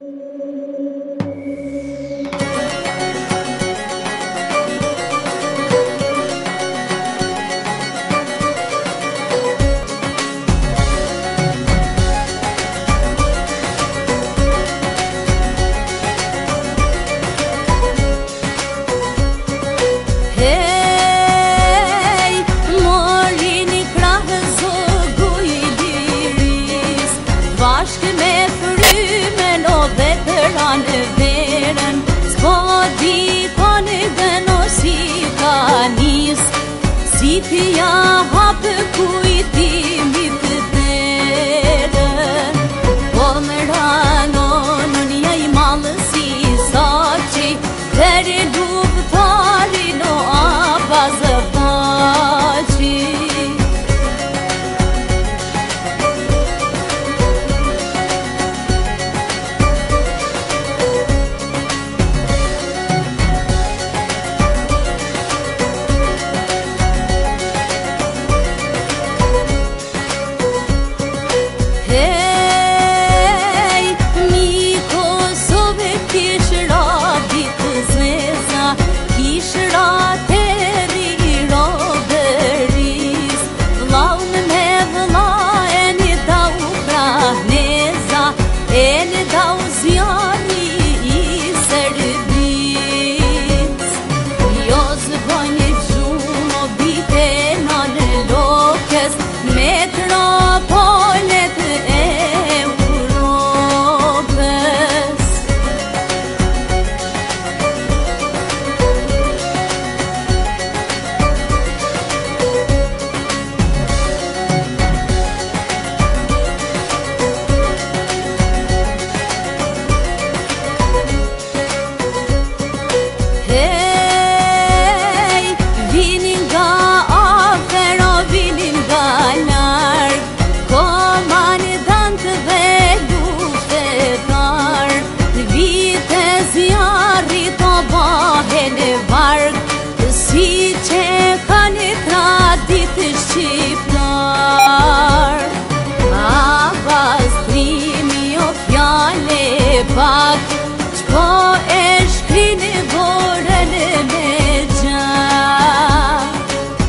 Pia hapë kujtimit të terën Po më ranon një i malë si saqi Veri luptari no abazë paci Si që kanë traditë shqiptar A pastrimi o fjale pak Qpo e shkrini dorën me gjak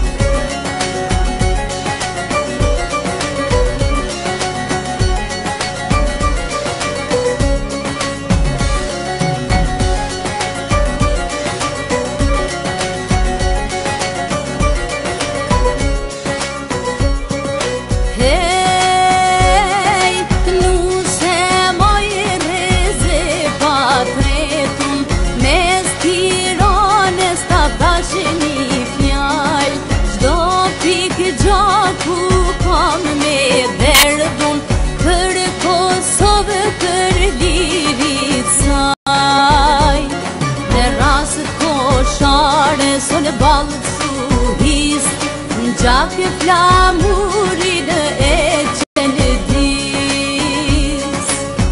Sonë balë suhis Në gjake flamurin e qenë dis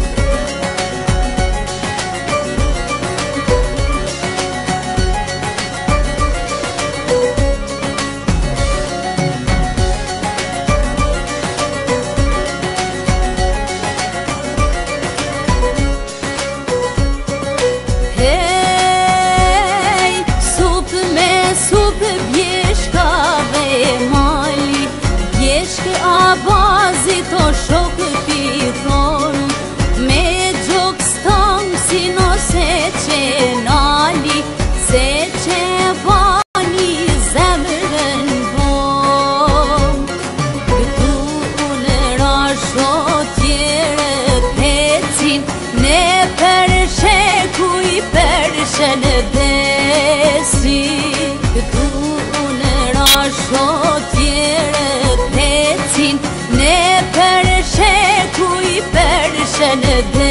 Abazit o shokë pithon Me gjokë stëmë si no se që nali Se që bani zemrën bon Këtu në rasho tjere pecin Ne përshe kuj përshe në desi Këtu në rasho tjere pecin Ne përshe kuj përshe në desi